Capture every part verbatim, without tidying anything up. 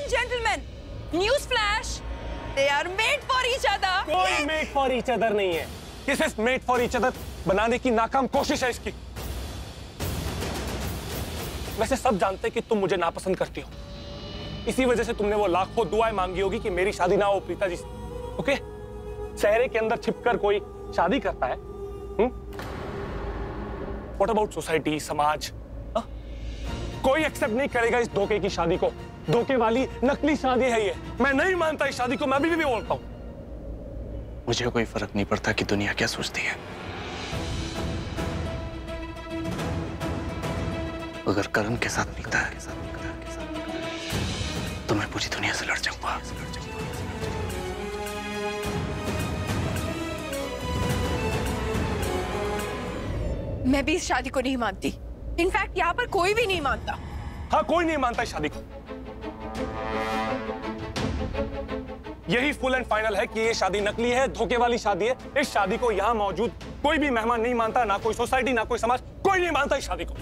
and gentlemen, news flash. They are made for each other. कोई made for each other नहीं है। ये सिर्फ made for each other बनाने की नाकाम कोशिश है इसकी। वैसे सब जानते कि तुम मुझे नापसंद करती हो। इसी वजह से तुमने वो लाखों दुआएं मांगी होगी कि मेरी शादी ना हो प्रीता जी से। ओके? चेहरे के अंदर छिपकर कोई शादी करता है? हम्म? What about सोसाइटी, समाज? हा? कोई एक्सेप्ट नहीं करेगा इस धोखे की शादी को। धोखे वाली नकली शादी है ये। मैं नहीं मानता इस शादी को, मैं अभी भी बोलता हूं। मुझे कोई फर्क नहीं पड़ता कि दुनिया क्या सोचती है। अगर करण के साथ मिलता है तो मैं पूरी दुनिया से लड़ जाऊंगा। मैं भी इस शादी को नहीं मानती। इनफैक्ट यहाँ पर कोई भी नहीं मानता। हाँ, कोई नहीं मानता इस शादी को। यही फुल एंड फाइनल है कि ये शादी नकली है, धोखे वाली शादी है। इस शादी को यहाँ मौजूद कोई भी मेहमान नहीं मानता, ना कोई सोसाइटी, ना कोई समाज, कोई नहीं मानता इस शादी को।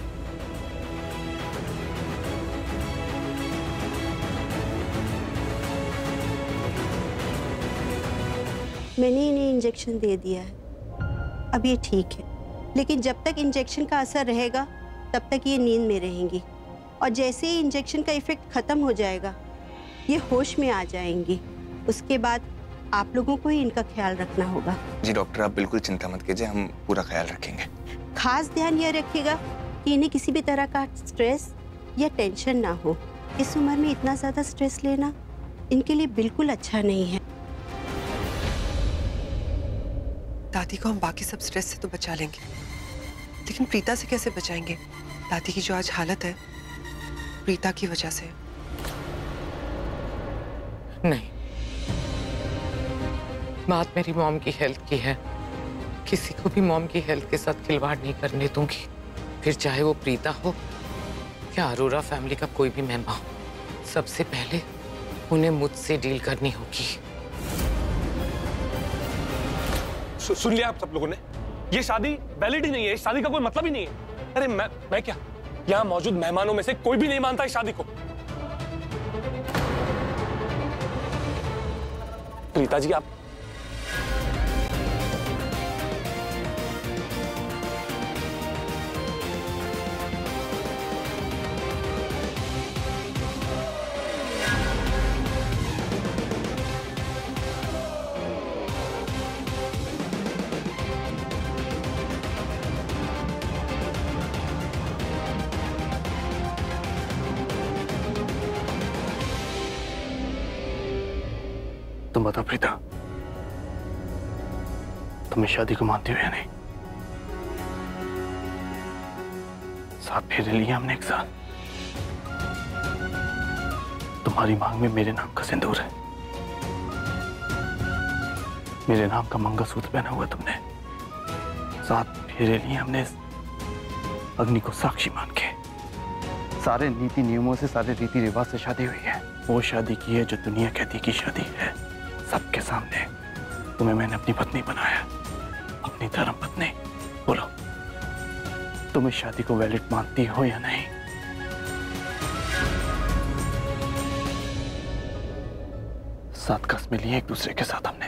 मैंने इन्हें इंजेक्शन दे दिया है, अब ये ठीक है, लेकिन जब तक इंजेक्शन का असर रहेगा तब तक ये नींद में रहेंगी, और जैसे ही इंजेक्शन का इफेक्ट खत्म हो जाएगा ये होश में आ जाएंगी। उसके बाद आप लोगों को ही इनका ख्याल रखना होगा। जी डॉक्टर, आप बिल्कुल चिंता मत कीजिए, हम पूरा ख्याल रखेंगे। खास ध्यान यह रखिएगा कि इन्हें किसी भी तरह का स्ट्रेस या टेंशन ना हो। इस उम्र में इतना ज्यादा स्ट्रेस लेना इनके लिए बिल्कुल अच्छा नहीं है। दादी को हम बाकी सब स्ट्रेस से तो बचा लेंगे, लेकिन प्रीता से कैसे बचाएंगे? दादी की जो आज हालत है प्रीता की वजह से। नहीं, बात मेरी मॉम की हेल्थ की है। किसी को भी मॉम की हेल्थ के साथ खिलवाड़ नहीं करने दूंगी, फिर चाहे वो प्रीता हो या अरोरा फैमिली का कोई भी मेंबर हो। सबसे पहले उन्हें मुझसे डील करनी होगी। सु, सुन लिया आप सब लोगों ने? ये शादी वैलिड ही नहीं है, इस शादी का कोई मतलब ही नहीं है। अरे मैं मैं क्या, यहाँ मौजूद मेहमानों में से कोई भी नहीं मानता इस शादी को। प्रीता जी, आप तुम बताओ प्रीता, तुम इस शादी को मानती हो या नहीं? साथ फेरे लिए हमने एक साथ। तुम्हारी मांग में मेरे नाम का सिंदूर है, मेरे नाम का मंगलसूत्र पहना हुआ तुमने। साथ फेरे लिए हमने इस अग्नि को साक्षी मान के। सारे नीति नियमों से, सारे रीति रिवाज से शादी हुई है। वो शादी की है जो दुनिया कहती की शादी है। सबके सामने तुम्हें मैंने अपनी पत्नी बनाया, अपनी धर्म पत्नी। बोलो, तुम इस शादी को वैलिड मानती हो या नहीं? सात कसमें लिए एक दूसरे के साथ हमने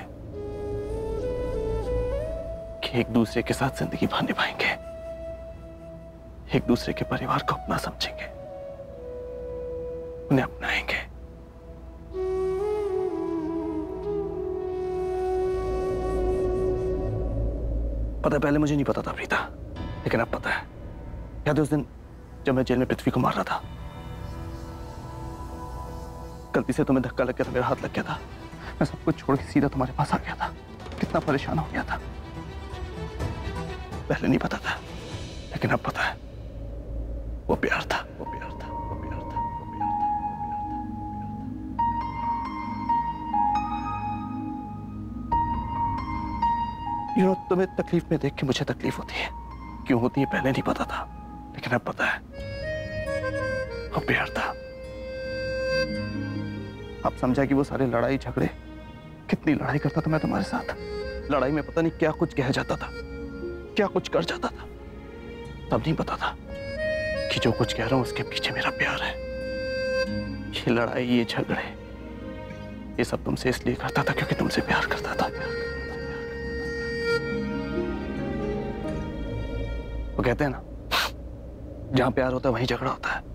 कि एक दूसरे के साथ जिंदगी भर निभाएंगे, एक दूसरे के परिवार को अपना समझेंगे, उन्हें अपनाएंगे। पता, पहले मुझे नहीं पता था प्रीता, लेकिन अब पता है। याद है उस दिन जब मैं जेल में पृथ्वी को मार रहा था, गलती से तुम्हें धक्का लग गया था, मेरा हाथ लग गया था, मैं सब कुछ छोड़ के सीधा तुम्हारे पास आ गया था। कितना परेशान हो गया था, पहले नहीं पता था, लेकिन अब पता है। वो प्यार था, वो प्यार था, वो प्यार था, वो प्यार था, यू नो, तुम्हें तकलीफ में देख के मुझे तकलीफ होती है। क्यों होती है पहले नहीं पता था, लेकिन अब पता है। वो प्यार था। अब समझा कि वो सारे लड़ाई झगड़े, कितनी लड़ाई करता था मैं तुम्हारे साथ। लड़ाई में पता नहीं क्या कुछ कह जाता था, क्या कुछ कर जाता था। तब नहीं पता था कि जो कुछ कह रहा हूं उसके पीछे मेरा प्यार है। ये लड़ाई, ये झगड़े, ये सब तुमसे इसलिए करता था क्योंकि तुमसे प्यार करता था। वो कहते हैं ना, जहां प्यार होता है वहीं झगड़ा होता है।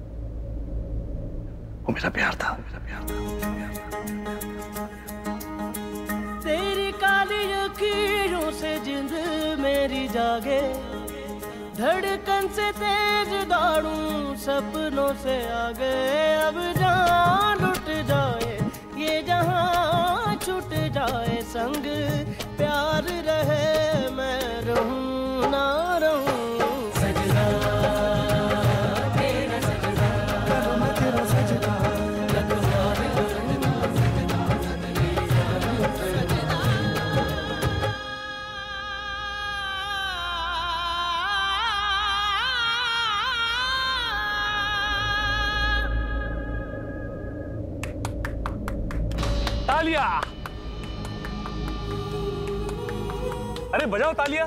वो मेरा प्यार था, मेरा प्यार था। तेरी काली लकीरों से जिंद मेरी जागे, धड़कन से तेज दौड़ूं सपनों से आगे। अब जान लुट जाए ये जहां, छूट जाए संग, प्यार रहे मैं रहूं ना रहूं। सजना तेरा सजना, करो मैं तेरा सजना, तालिया। अरे बजाओ तालिया।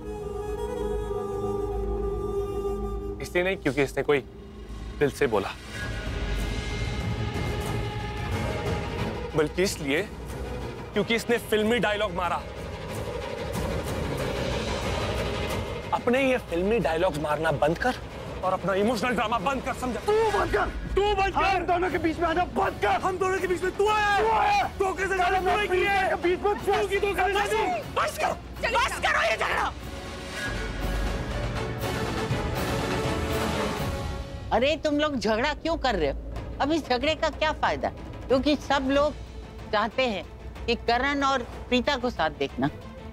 इसलिए नहीं क्योंकि इसने कोई दिल से बोला, बल्कि इसलिए क्योंकि इसने फिल्मी डायलॉग मारा। अपने ये फिल्मी डायलॉग्स मारना बंद कर और अपना इमोशनल ड्रामा बंद कर। समझा? तू बंद कर, तू बंद कर। हम दोनों के बीच में आना बंद कर। हम दोनों के बीच में तू आया, धोखे से शादी तूने की है। बीच में तू की धोखे से शादी। बस करो, बस करो ये झगड़ा। अरे तुम लोग झगड़ा क्यों कर रहे हो? अब इस झगड़े का क्या फायदा? क्योंकि सब लोग चाहते हैं कि करण और प्रीता को साथ देखना,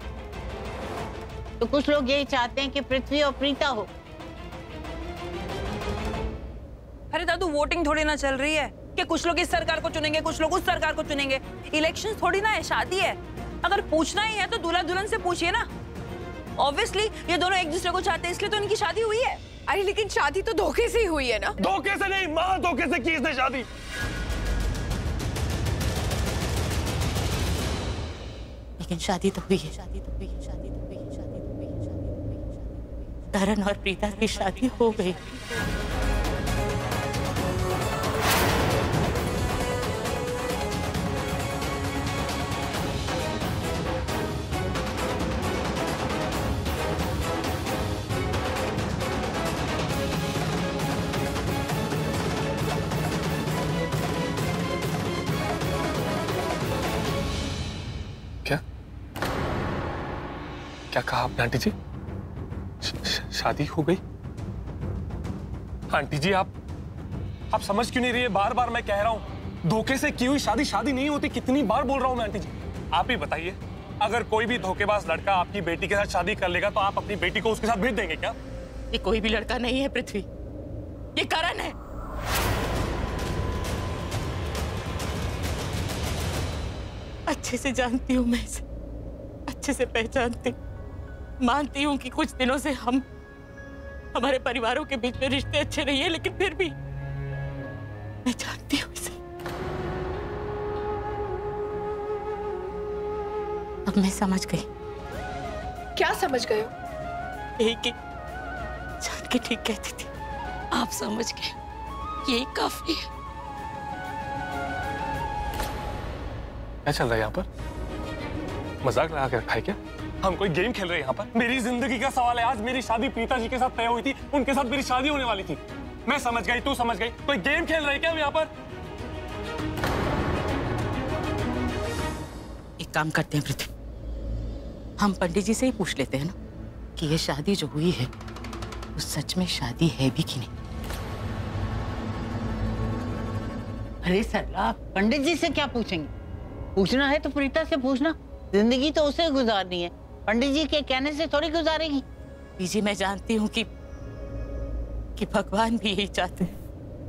तो कुछ लोग यही चाहते हैं कि पृथ्वी और प्रीता हो। अरे दादू, वोटिंग थोड़ी ना चल रही है कि कुछ लोग इस सरकार को चुनेंगे, कुछ लोग उस सरकार को चुनेंगे। इलेक्शन थोड़ी ना है, शादी है। अगर पूछना ही है तो दूल्हा दुल्हन से पूछिए ना। ऑब्वियसली ये दोनों एक दूसरे को चाहते हैं, इसलिए तो इनकी शादी हुई है। अरे लेकिन शादी तो धोखे से ही हुई है ना। धोखे से नहीं मां, धोखे से की इसने शादी। लेकिन शादी तो हुई है, शादी तो हुई है, शादी तो हुई है, शादी तो हुई है, शादी तो हुई है। करण और प्रीता की शादी हो गई। क्या क्या कहा आपने आंटी जी? श, श, शादी हो गई? आंटी जी आप आप समझ क्यों नहीं रही है? बार बार मैं कह रहा हूं, धोखे से की हुई शादी शादी नहीं होती। कितनी बार बोल रहा हूं मैं आंटी जी। आप ही बताइए, अगर कोई भी धोखेबाज लड़का आपकी बेटी के साथ शादी कर लेगा तो आप अपनी बेटी को उसके साथ भेज देंगे क्या? ये कोई भी लड़का नहीं है पृथ्वी, ये करण है। अच्छे से जानती हूँ मैं इसे, अच्छे से पहचानती, मानती हूँ कि कुछ दिनों से हम हमारे परिवारों के बीच में रिश्ते अच्छे नहीं है, लेकिन फिर भी मैं जानती हूँ इसे। अब मैं समझ गई। क्या समझ गए हो? यही कि जान के ठीक कहती थी। आप समझ गए, यही काफी है। क्या चल रहा है यहाँ पर? मजाक लगा के रखा है क्या? हम कोई गेम खेल रहे हैं यहाँ पर? मेरी जिंदगी का सवाल है। आज मेरी शादी प्रीता जी के साथ तय हुई थी, उनके साथ मेरी शादी होने वाली थी। मैं समझ गई, तू समझ गई। कोई गेम खेल रहे हैं क्या हम यहाँ पर? एक काम करते हैं पृथ्वी, हम पंडित जी से ही पूछ लेते हैं ना कि ये शादी जो हुई है वो सच में शादी है भी कि नहीं। अरे सरला, पंडित जी से क्या पूछेंगे? पूछना है तो प्रीता से पूछना। जिंदगी तो उसे गुजारनी है, पंडित जी के कहने से थोड़ी गुजारेगी। जी मैं जानती हूँ कि कि भगवान भी यही चाहते हैं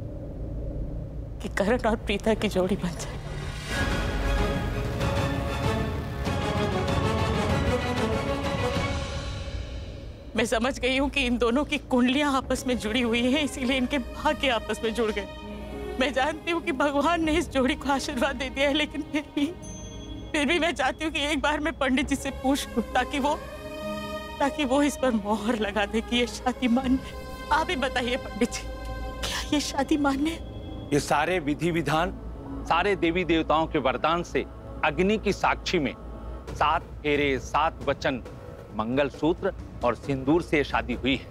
कि करण और प्रीता की जोड़ी बन जाए। मैं समझ गई हूँ कि इन दोनों की कुंडलियां आपस में जुड़ी हुई हैं, इसीलिए इनके भाग्य आपस में जुड़ गए। मैं जानती हूँ कि भगवान ने इस जोड़ी को आशीर्वाद दे दिया है, लेकिन फिर भी फिर भी मैं चाहती हूँ कि एक बार मैं पंडित जी से पूछ लूं, ताकि वो ताकि वो इस पर मोहर लगा दे कि ये शादी मान्य है। आप ही बताइए पंडित जी, क्या ये शादी मान्य है? ये सारे विधि विधान, सारे देवी देवताओं के वरदान से अग्नि की साक्षी में सात फेरे, सात वचन, मंगलसूत्र और सिंदूर से शादी हुई है।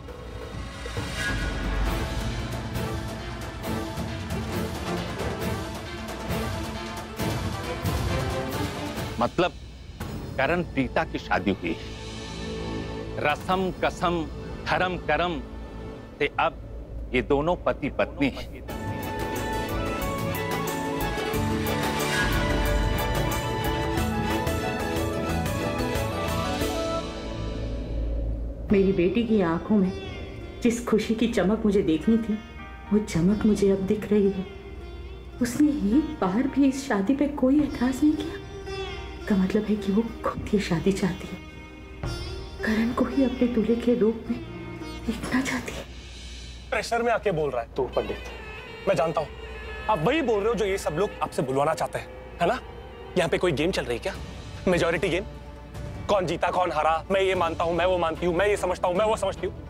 मतलब करण प्रीता की शादी हुई है। रसम कसम धर्म करम से अब ये दोनों पति पत्नी हैं। मेरी बेटी की आंखों में जिस खुशी की चमक मुझे देखनी थी, वो चमक मुझे अब दिख रही है। उसने एक बार भी इस शादी पे कोई एतराज नहीं किया। का मतलब है कि वो खुद ये शादी चाहती है, करण को ही अपने दूल्हे के रूप में देखना चाहती है। प्रेशर में आके बोल रहा है तू पंडित, मैं जानता हूँ आप वही बोल रहे हो जो ये सब लोग आपसे बुलवाना चाहते हैं, है ना? यहाँ पे कोई गेम चल रही है क्या? Majority game? कौन जीता कौन हारा, मैं ये मानता हूँ, मैं वो मानती हूँ, मैं ये समझता हूँ, मैं वो समझती हूँ।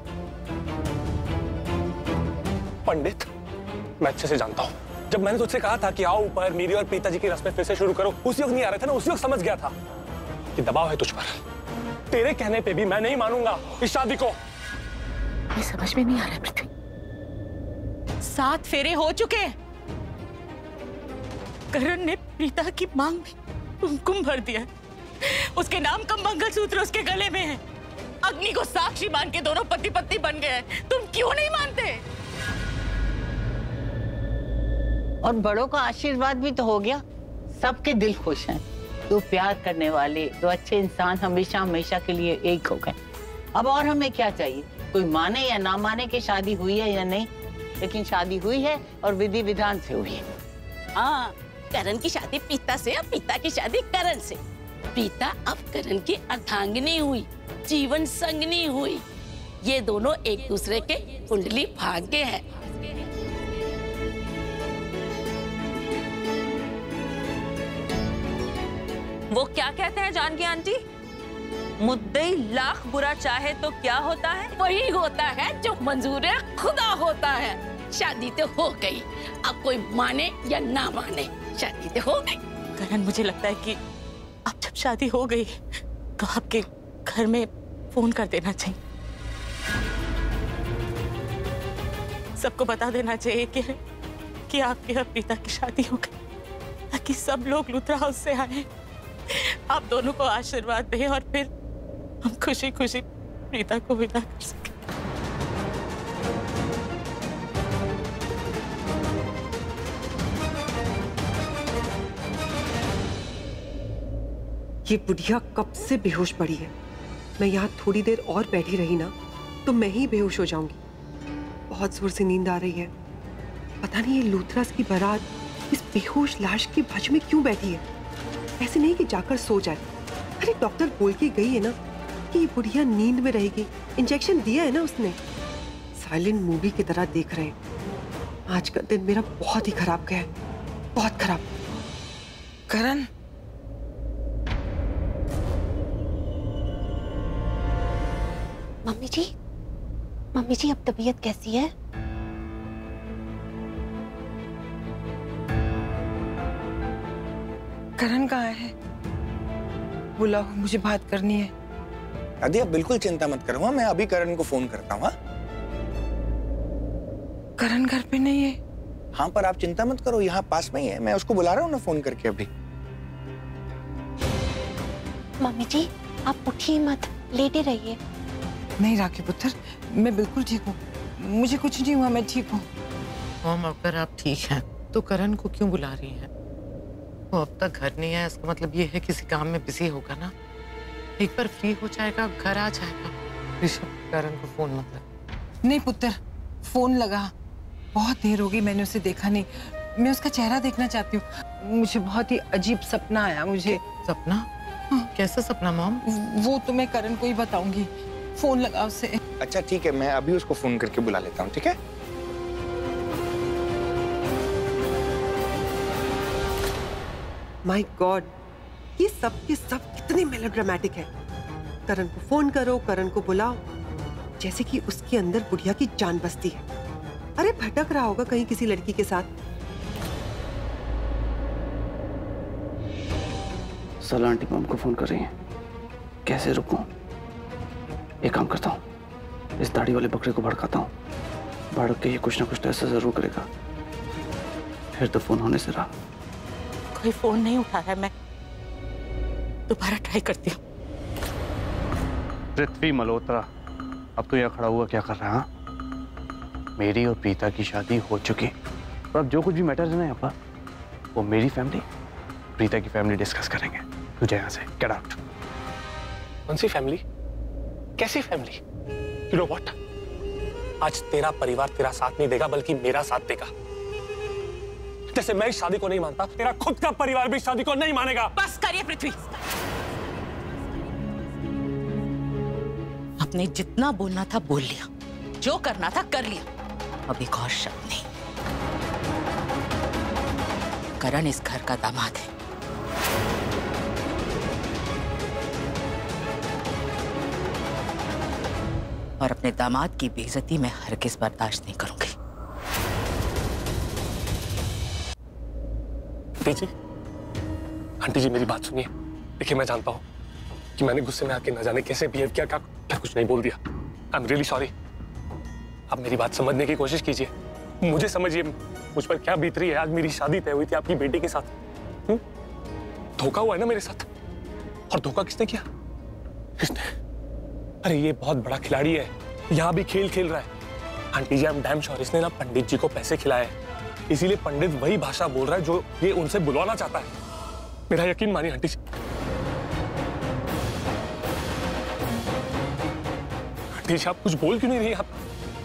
पंडित, मैं अच्छे से जानता हूँ, जब मैंने तुझसे कहा था कि आओ ऊपर मेरी और प्रीता जी की रस्में फिर से शुरू करो, उसी वक्त नहीं आ रहे थे ना, उसी वक्त समझ गया था कि दबाव है तुझ पर। तेरे कहने पे भी मैं नहीं मानूंगा इस शादी को। ये समझ में नहीं आ रहा है पृथ्वी, सात फेरे हो चुके हैं। करण ने प्रीता की मांग में कुमकुम भर दिया है। उसके नाम का मंगलसूत्र उसके गले में है। अग्नि को साक्षी मान के दोनों पति पत्नी बन गए हैं। तुम क्यों नहीं मानते? और बड़ों का आशीर्वाद भी तो हो गया, सबके दिल खुश हैं। दो प्यार करने वाले, दो अच्छे इंसान हमेशा हमेशा के लिए एक हो गए। अब और हमें क्या चाहिए? कोई माने या ना माने कि शादी हुई है या नहीं, लेकिन शादी हुई है और विधि विधान से हुई है। हाँ, करण की शादी प्रीता से और प्रीता की शादी करण से। प्रीता अब करण की अर्धांगिनी हुई, जीवन संगनी हुई। ये दोनों एक दूसरे के कुंडली भाग्य हैं। वो क्या कहते हैं जानकी आंटी? मुद्दई लाख बुरा चाहे तो क्या होता है? वही होता है जो मंजूर खुदा होता है। शादी तो हो गई, अब कोई माने या ना माने, शादी तो हो गई। करण, मुझे लगता है कि अब जब शादी हो गई तो आपके घर में फोन कर देना चाहिए, सबको बता देना चाहिए कि कि आपकी और प्रीता की शादी हो गई, ताकि सब लोग लुथरा हाउस से आए, आप दोनों को आशीर्वाद दें और फिर हम खुशी खुशी प्रीता को विदा कर सकें। ये बुढ़िया कब से बेहोश पड़ी है। मैं यहाँ थोड़ी देर और बैठी रही ना तो मैं ही बेहोश हो जाऊंगी। बहुत जोर से नींद आ रही है। पता नहीं ये लूथरास की बारात इस बेहोश लाश के बाजू में क्यों बैठी है। ऐसे नहीं कि जाकर सो जाए। अरे डॉक्टर बोल के गई है ना कि ये बुढ़िया नींद में रहेगी। इंजेक्शन दिया है ना उसने। साइलेंट मूवी की तरह देख रहे हैं। आज का दिन मेरा बहुत ही खराब गया है, बहुत खराब। करण, मम्मी जी, मम्मी जी अब तबीयत कैसी है? करण कहाँ है? बुलाओ, मुझे बात करनी है। दादी आप बिल्कुल चिंता मत करो, मैं अभी करण को फोन करता हूँ। करण घर पे नहीं है? हाँ पर आप चिंता मत करो, यहाँ पास में ही है, मैं उसको बुला रहा हूँ ना फोन करके अभी। मम्मी जी आप उठिए मत, लेटे रहिए। नहीं राखी पुत्र, मैं बिल्कुल ठीक हूँ, मुझे कुछ नहीं हुआ, मैं ठीक हूँ। मॉम अगर आप ठीक हैं तो करण को क्यों बुला रही हैं? वो अब तक घर नहीं आया, इसका मतलब ये है किसी काम में बिजी होगा ना। एक बार फ्री हो जाएगा, घर आ जाएगा। ऋषभ, करण को फोन मत लगा। नहीं पुत्र, फोन लगा, बहुत देर हो गई मैंने उसे देखा नहीं। मैं उसका चेहरा देखना चाहती हूँ। मुझे बहुत ही अजीब सपना आया। मुझे सपना? हाँ। कैसा सपना मॉम? वो तो मैं करण को ही बताऊंगी। फोन लगा उसे। अच्छा ठीक है, मैं अभी उसको फोन करके बुला लेता हूँ, ठीक है? माय गॉड, ये सब के सब कितने मेलोड्रामेटिक है। करण को फोन करो, करण को बुलाओ, जैसे कि उसके अंदर बुढ़िया की जान बसती है। अरे भटक रहा होगा कहीं किसी लड़की के साथ। साला आंटी मॉम को फोन कर रही है, कैसे रुकूं? एक काम करता हूँ, इस दाढ़ी वाले बकरे को भड़काता हूँ, भड़क के ये कुछ ना कुछ तो ऐसा जरूर करेगा। फिर तो फोन होने से रहा। कोई फोन नहीं उठा रहा है, मैं दोबारा ट्राई करती हूँ। पृथ्वी मल्होत्रा, अब तो यहाँ खड़ा हुआ क्या कर रहा है? मेरी और प्रीता की शादी हो चुकी और अब जो कुछ भी मैटर है ना यहाँ पर, वो मेरी फैमिली प्रीता की फैमिली डिस्कस करेंगे। तुझे यहाँ से गेट आउट। कौन सी फैमिली? कैसी फैमिली? यू नो व्हाट, आज तेरा परिवार तेरा साथ नहीं देगा बल्कि मेरा साथ देगा। जैसे मैं इस शादी को नहीं मानता, तेरा खुद का परिवार भी शादी को नहीं मानेगा। बस करिए पृथ्वी, आपने जितना बोलना था बोल लिया, जो करना था कर लिया। अब एक और शब्द नहीं। करण इस घर का दामाद है, और अपने दामाद की बेइज्जती मैं हरगिज़ बर्दाश्त नहीं करूंगी। जी, आंटी जी मेरी बात सुनिए। देखिए मैं जानता हूँ कि मैंने गुस्से में आके न जाने कैसे बिहेव किया, क्या क्या कुछ नहीं बोल दिया। I am really sorry. आप मेरी बात समझने की कोशिश कीजिए, मुझे समझिए मुझ पर क्या बीत रही है। आज मेरी शादी तय हुई थी आपकी बेटी के साथ, हुँ? धोखा हुआ है ना मेरे साथ। और धोखा किसने किया? किसने? अरे ये बहुत बड़ा खिलाड़ी है, यहाँ भी खेल खेल रहा है। Aunty ji I am damn sure इसने ना पंडित जी को पैसे खिलाए हैं, इसीलिए पंडित वही भाषा बोल रहा है जो ये उनसे बुलवाना चाहता है। मेरा यकीन मानिए आंटी जी। आंटी जी आप कुछ बोल क्यों नहीं रही? आप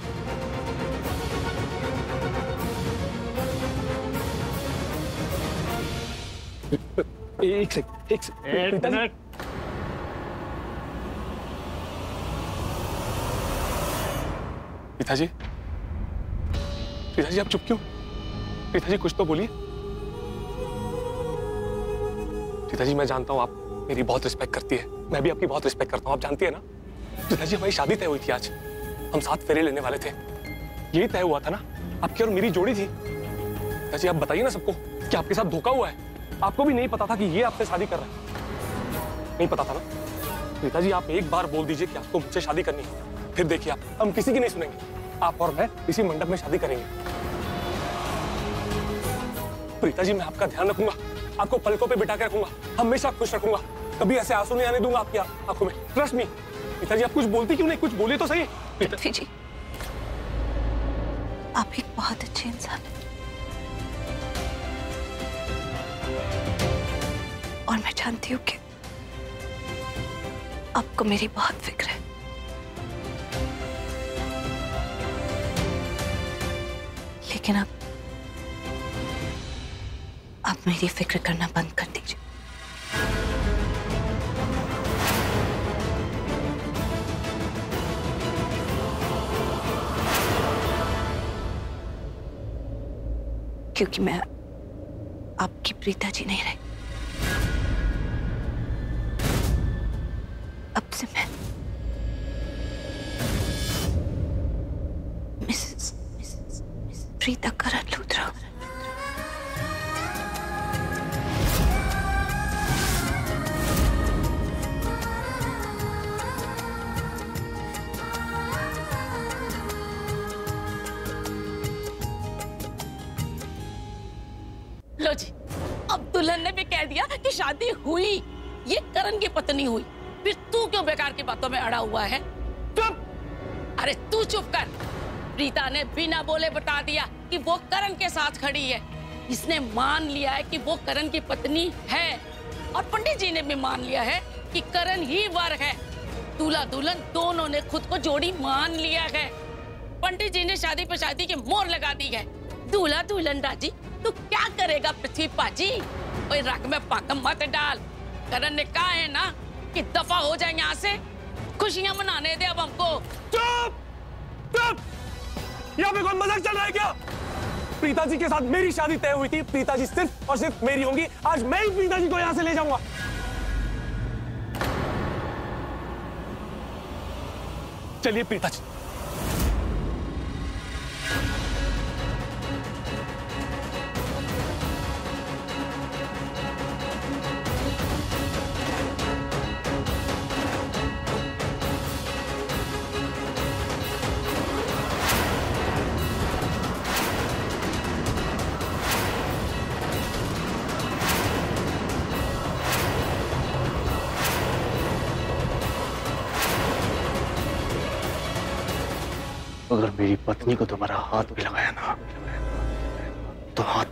एक सेकंड, एक सेकंड। पिताजी, पिताजी आप चुप क्यों? पिताजी कुछ तो बोलिए। पिताजी मैं जानता हूँ आप मेरी बहुत रिस्पेक्ट करती है, मैं भी आपकी बहुत रिस्पेक्ट करता हूँ, आप जानती है ना। पिताजी हमारी शादी तय हुई थी आज, हम साथ फेरे लेने वाले थे, यही तय हुआ था ना, आपकी और मेरी जोड़ी थी। पिताजी आप बताइए ना सबको कि आपके साथ धोखा हुआ है। आपको भी नहीं पता था कि ये आपसे शादी कर रहा है? नहीं पता था ना? पिताजी आप एक बार बोल दीजिए कि आपको मुझसे शादी करनी है, फिर देखिए आप, हम किसी की नहीं सुनेंगे। आप और मैं इसी मंडप में शादी करेंगे। प्रीता जी मैं आपका ध्यान रखूंगा, आपको पलकों पे बिठा के रखूंगा, हमेशा खुश रखूंगा, कभी ऐसे आंसू नहीं आने दूंगा आपकी आंखों में। Trust me. पिताजी आप कुछ बोलती क्यों नहीं? कुछ बोलिए तो सही। पृथ्वी जी आप एक बहुत अच्छे इंसान हैं और मैं जानती हूँ कि आपको मेरी बहुत फिक्र है, लेकिन अब आप मेरी फिक्र करना बंद कर दीजिए। क्योंकि मैं आपकी प्रीता जी नहीं रही, अब से मैं Mrs Mrs Mrs Preeta Karan Luthra. लो जी, अब दुल्हन ने भी कह दिया कि शादी हुई, ये करण की पत्नी हुई, फिर तू क्यों बेकार की बातों में अड़ा हुआ है? चुप! अरे तू चुप कर। प्रीता ने बिना बोले बता दिया कि वो करण के साथ खड़ी है। इसने मान लिया है कि वो करण की पत्नी है, और पंडित जी ने भी मान लिया है कि करण ही वर है। दूल्हा दुल्हन दोनों ने खुद को जोड़ी मान लिया है। पंडित जी ने शादी पे शादी की मोहर लगा दी है। दूल्हा दुल्हन राजी, तू क्या करेगा पृथ्वी पाजी? ओए रग में पाकम मत डाल। करण ने कहा है ना कि दफा हो जाए यहाँ से, खुशियां मनाने दे अब हमको। चुप! चुप! यहाँ पे कोई मजाक चल रहा है क्या? प्रीता जी के साथ मेरी शादी तय हुई थी, प्रीता जी सिर्फ और सिर्फ मेरी होंगी। आज मैं ही प्रीता जी को यहाँ से ले जाऊंगा। चलिए प्रीता जी। अगर मेरी पत्नी को तुम्हारा हाथ भी लगाया ना तो हाथ